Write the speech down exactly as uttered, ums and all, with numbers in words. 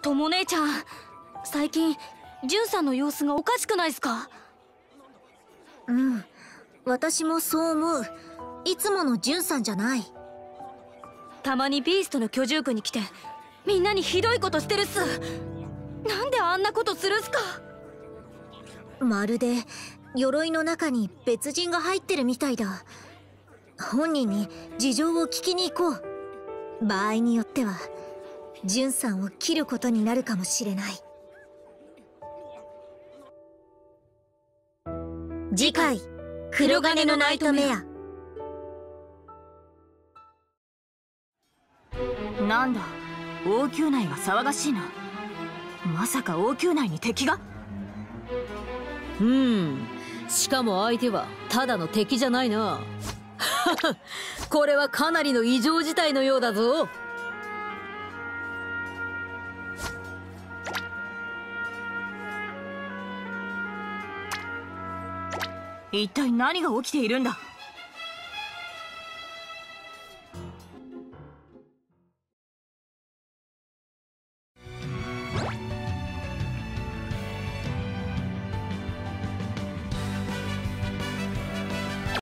とも姉ちゃん、最近ジュンさんの様子がおかしくないっすか？ うん、私もそう思う。いつものジュンさんじゃない。 たまにビーストの居住区に来てみんなにひどいことしてるっす。なんであんなことするっすか？ まるで鎧の中に別人が入ってるみたいだ。本人に事情を聞きに行こう。場合によってはジュンさんを切ることになるかもしれない。次回「黒金のナイトメア」。 なんだ、王宮内が騒がしいな。まさか王宮内に敵が？ うん、しかも相手はただの敵じゃないな。これはかなりの異常事態のようだぞ。 一体何が起きているんだ？